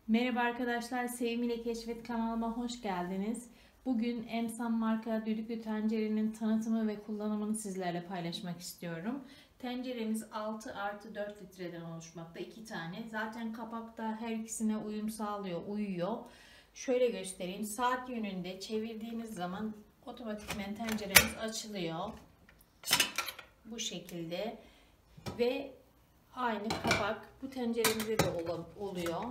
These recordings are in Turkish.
Merhaba arkadaşlar, Sevimiyle Keşfet kanalıma hoş geldiniz. Bugün Emsan marka düdüklü tencerenin tanıtımı ve kullanımını sizlerle paylaşmak istiyorum. Tenceremiz 6+4 litreden oluşmakta, 2 tane. Zaten kapakta her ikisine uyum sağlıyor, uyuyor. Şöyle göstereyim, saat yönünde çevirdiğiniz zaman otomatikmen tenceremiz açılıyor. Bu şekilde ve aynı kapak bu tenceremizde de oluyor.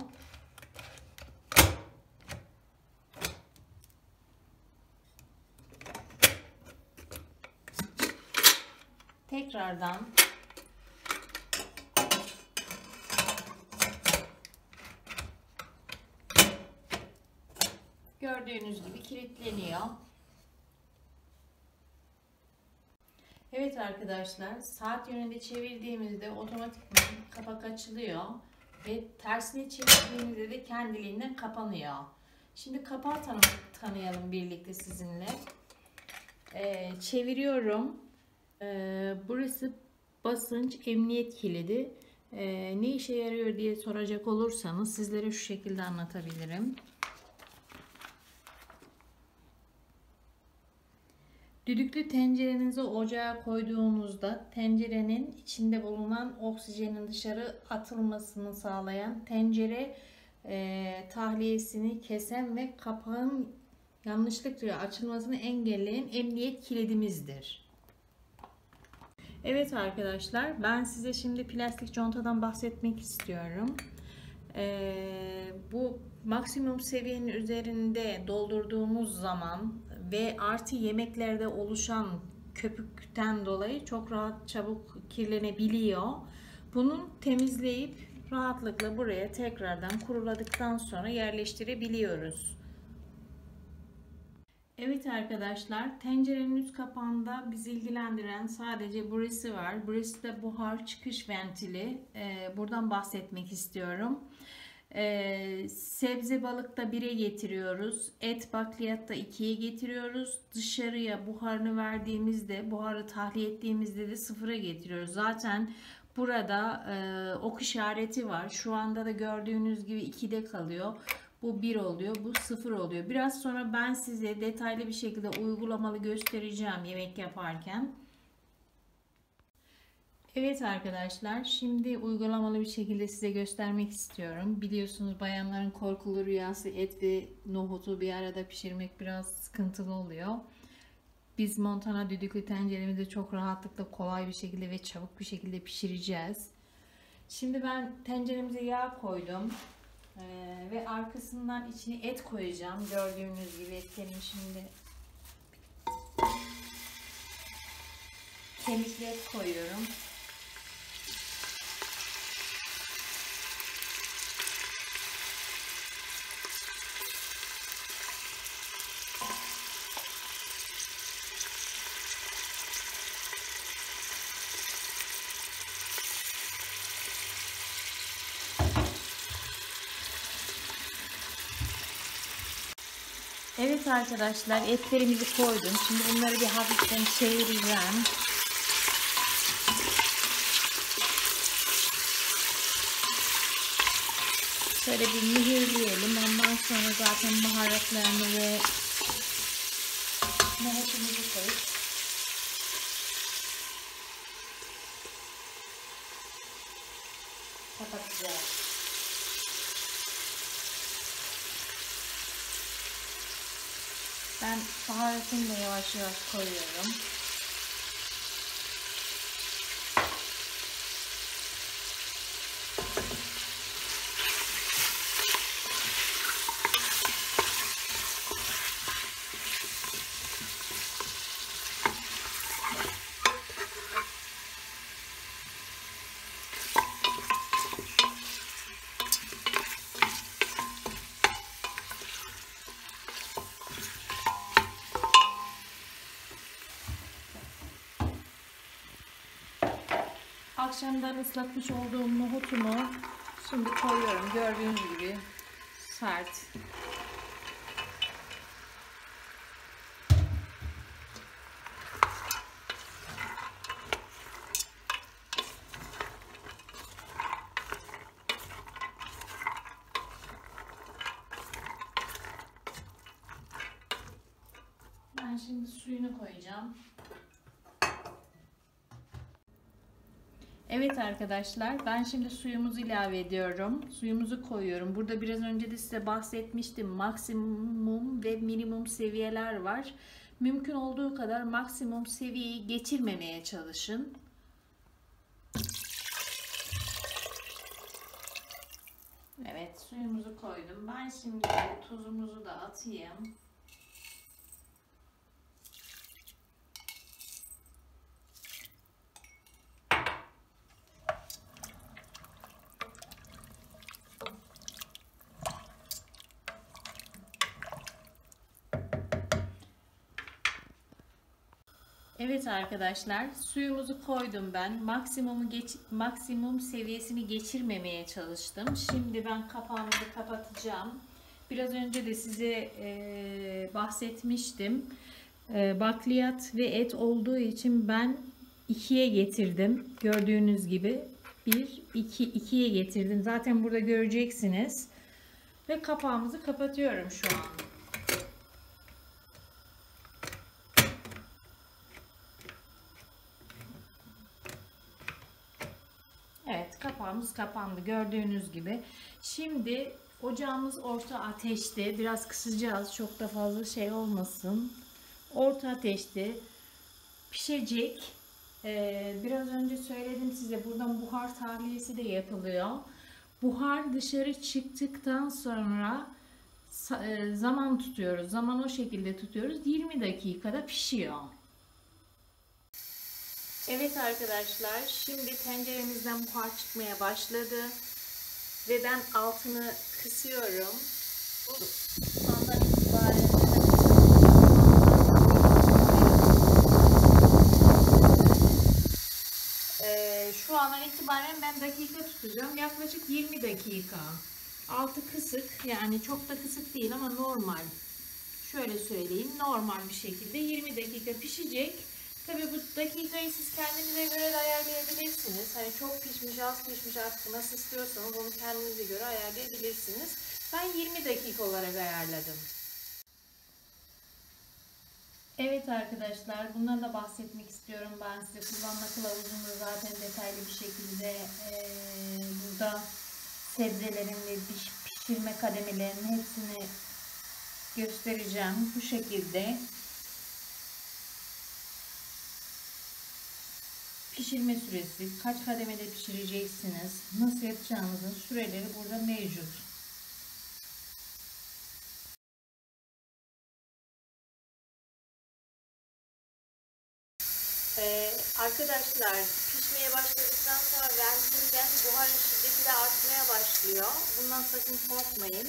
Tekrardan gördüğünüz gibi kilitleniyor. Evet arkadaşlar, saat yönünde çevirdiğimizde otomatikman kapak açılıyor ve tersine çevirdiğimizde de kendiliğinden kapanıyor. Şimdi kapağı tanıyalım birlikte sizinle. Çeviriyorum. Burası basınç emniyet kilidi. Ne işe yarıyor diye soracak olursanız sizlere şu şekilde anlatabilirim. Düdüklü tencerenizi ocağa koyduğunuzda tencerenin içinde bulunan oksijenin dışarı atılmasını sağlayan, tencere tahliyesini kesen ve kapağın yanlışlıkla açılmasını engelleyen emniyet kilidimizdir. Evet arkadaşlar, ben size şimdi plastik contadan bahsetmek istiyorum. Bu maksimum seviyenin üzerinde doldurduğumuz zaman ve artı yemeklerde oluşan köpükten dolayı çok rahat çabuk kirlenebiliyor. Bunu temizleyip rahatlıkla buraya tekrardan kuruladıktan sonra yerleştirebiliyoruz. Evet arkadaşlar, tencerenin üst kapağında bizi ilgilendiren sadece burası var. Burası da buhar çıkış ventili. Buradan bahsetmek istiyorum. Sebze balıkta 1'e getiriyoruz. Et bakliyatta 2'ye getiriyoruz. Dışarıya buharını verdiğimizde, buharı tahliye ettiğimizde de 0'a getiriyoruz. Zaten burada ok işareti var. Şu anda da gördüğünüz gibi 2'de kalıyor. Bu 1 oluyor, bu 0 oluyor. Biraz sonra ben size detaylı bir şekilde uygulamalı göstereceğim yemek yaparken. Evet arkadaşlar, şimdi uygulamalı bir şekilde size göstermek istiyorum. Biliyorsunuz bayanların korkulu rüyası et ve nohutu bir arada pişirmek biraz sıkıntılı oluyor. Biz Montana düdüklü tenceremizde çok rahatlıkla kolay bir şekilde ve çabuk bir şekilde pişireceğiz. Şimdi ben tenceremize yağ koydum. Ve arkasından içine et koyacağım. Gördüğünüz gibi etlerim şimdi kemikli et koyuyorum. Evet arkadaşlar, etlerimizi koydum. Şimdi bunları bir hafiften çevireceğim. Şöyle bir mühürleyelim. Ondan sonra zaten baharatlarını ve nohutumuzu koyup kapatacağız. Ben baharatını da yavaş yavaş koyuyorum. Akşamdan ıslatmış olduğum nohutumu şimdi koyuyorum. Gördüğünüz gibi sert. suyunu koyacağım. Evet arkadaşlar, ben şimdi suyumuzu ilave ediyorum. Suyumuzu koyuyorum. Burada biraz önce de size bahsetmiştim. Maksimum ve minimum seviyeler var. Mümkün olduğu kadar maksimum seviyeyi geçirmemeye çalışın. Evet, suyumuzu koydum. Ben şimdi tuzumuzu da atayım. Evet arkadaşlar, suyumuzu koydum ben. Maksimum seviyesini geçirmemeye çalıştım. Şimdi ben kapağımızı kapatacağım. Biraz önce de size bahsetmiştim. Bakliyat ve et olduğu için ben 2'ye getirdim. Gördüğünüz gibi 1, 2, 2'ye getirdim. Zaten burada göreceksiniz. Ve kapağımızı kapatıyorum şu an. Evet, kapağımız kapandı gördüğünüz gibi. Şimdi ocağımız orta ateşte. Biraz kısacağız, çok da fazla şey olmasın. Orta ateşte pişecek. Biraz önce söyledim size, buradan buhar tahliyesi de yapılıyor. Buhar dışarı çıktıktan sonra zaman tutuyoruz. Zaman o şekilde tutuyoruz. 20 dakikada pişiyor. Evet arkadaşlar, şimdi tenceremizden buhar çıkmaya başladı ve ben altını kısıyorum. Bu andan itibaren şu andan itibaren ben dakika tutacağım. Yaklaşık 20 dakika. Altı kısık, yani çok da kısık değil ama normal. Şöyle söyleyeyim, normal bir şekilde 20 dakika pişecek. Tabi bu dakikayı siz kendinize göre de ayarlayabilirsiniz. Hani çok pişmiş, az pişmiş, artık nasıl istiyorsanız onu kendinize göre ayarlayabilirsiniz. Ben 20 dakika olarak ayarladım. Evet arkadaşlar, bundan da bahsetmek istiyorum ben size. Kullanma kılavuzunda zaten detaylı bir şekilde burada sebzelerin ve pişirme kademelerinin hepsini göstereceğim. Bu şekilde pişirme süresi, kaç kademede pişireceksiniz, nasıl yapacağınızın süreleri burada mevcut. Arkadaşlar, pişmeye başladıktan sonra ventilden buharın şiddeti de artmaya başlıyor. Bundan sakın korkmayın.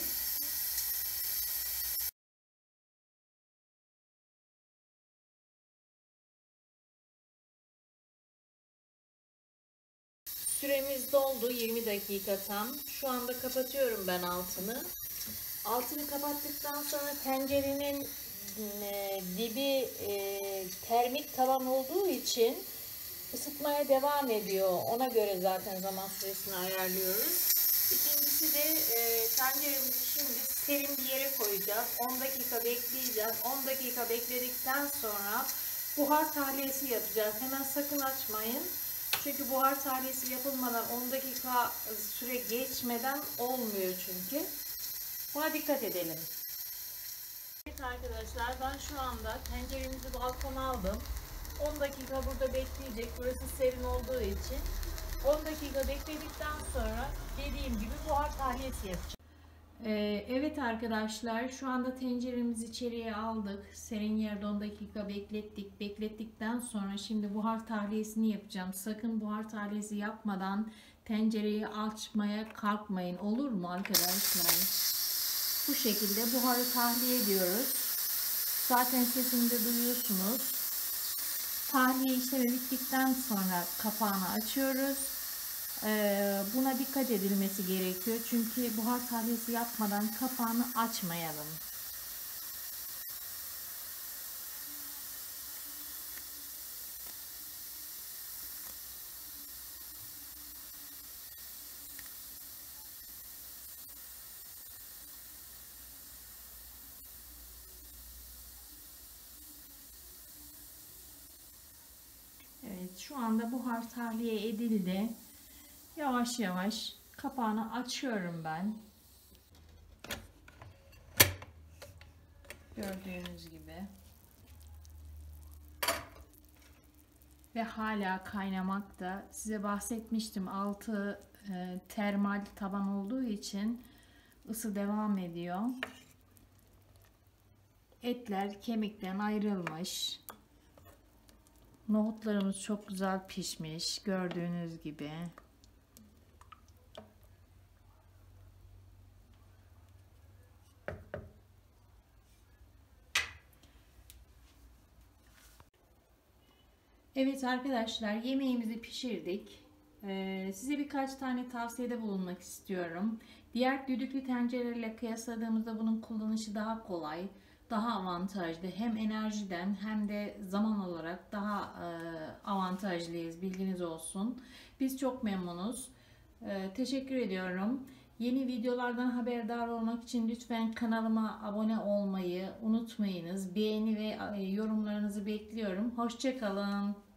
Süremiz doldu, 20 dakika tam. Şu anda kapatıyorum ben altını. Altını kapattıktan sonra tencerenin dibi termik tavan olduğu için ısıtmaya devam ediyor. Ona göre zaten zaman süresini ayarlıyoruz. İkincisi de tenceremizi şimdi serin bir yere koyacağız. 10 dakika bekleyeceğiz. 10 dakika bekledikten sonra buhar tahliyesi yapacağız. Hemen sakın açmayın. Çünkü buhar tahliyesi yapılmadan 10 dakika süre geçmeden olmuyor çünkü. Buna dikkat edelim. Evet arkadaşlar, ben şu anda tenceremizi balkona aldım. 10 dakika burada bekleyecek. Burası serin olduğu için 10 dakika bekledikten sonra dediğim gibi buhar tahliyesi yapacağım. Evet arkadaşlar, şu anda tenceremizi içeriye aldık. Serin yerde 10 dakika beklettik. Beklettikten sonra şimdi buhar tahliyesini yapacağım. Sakın buhar tahliyesi yapmadan tencereyi açmaya kalkmayın, olur mu arkadaşlar? Bu şekilde buharı tahliye ediyoruz. Zaten sesini de duyuyorsunuz. Tahliye işlemi bittikten sonra kapağını açıyoruz. Buna dikkat edilmesi gerekiyor. Çünkü buhar tahliyesi yapmadan kapağını açmayalım. Şu anda buhar tahliye edildi. Yavaş yavaş kapağını açıyorum ben. Gördüğünüz gibi. Ve hala kaynamakta. Size bahsetmiştim, altı termal taban olduğu için ısı devam ediyor. Etler kemikten ayrılmış. Nohutlarımız çok güzel pişmiş. Gördüğünüz gibi. Evet arkadaşlar, yemeğimizi pişirdik. Size birkaç tane tavsiyede bulunmak istiyorum. Diğer düdüklü tencerelerle kıyasladığımızda bunun kullanışı daha kolay, daha avantajlı. Hem enerjiden hem de zaman olarak daha avantajlıyız, bilginiz olsun. Biz çok memnunuz. Teşekkür ediyorum. Yeni videolardan haberdar olmak için lütfen kanalıma abone olmayı unutmayınız. Beğeni ve yorumlarınızı bekliyorum. Hoşça kalın.